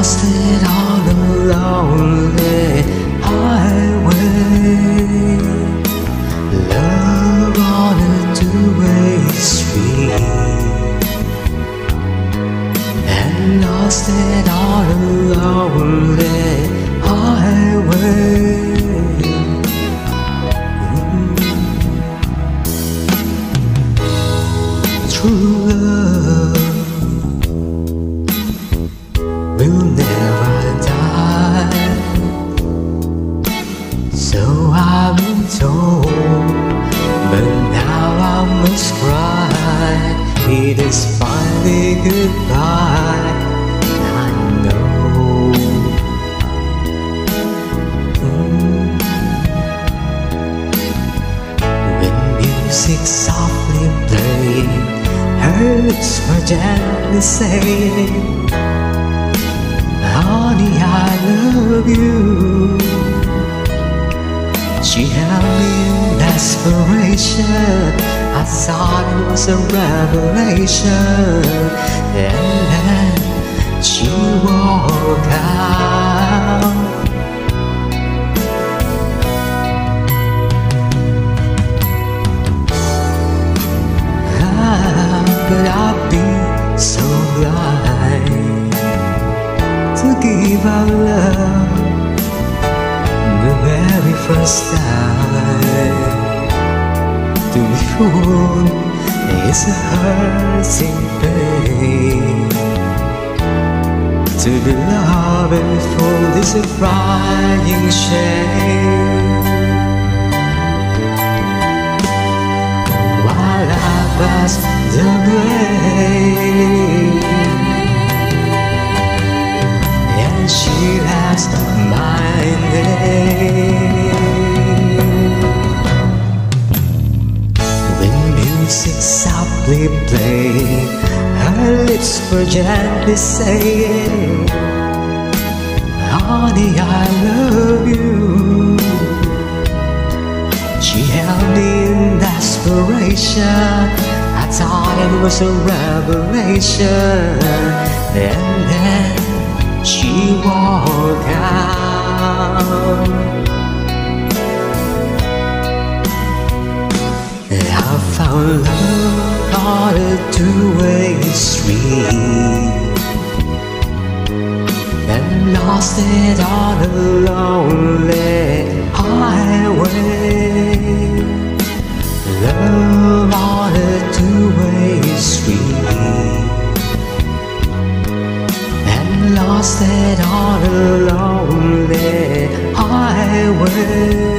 lost it on a lonely highway. Love on a two-way street, and lost it on a lonely highway. True love will never die, so I've been told, but now I must cry. It is finally goodbye, I know. When music softly played, her lips were gently saying, honey, I love you. She held me in desperation. I thought it was a revelation, and then she walked out. How could I be so blind to give our love the very first time? To be fooled is a hurting pain. To be loved and fooled is a crying shame. While I pass the blame, and she laughs my name. When music softly played, her lips were gently saying, honey, I love you. She held me in desperation. I thought it was a revelation, and then she walked out. I found love on a two-way street, and lost it on a lonely highway. Love on a two-way street, and lost it on a lonely highway.